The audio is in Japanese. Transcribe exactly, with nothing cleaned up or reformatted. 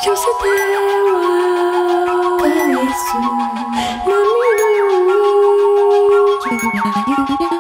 寄せては返す波のようにゆらゆら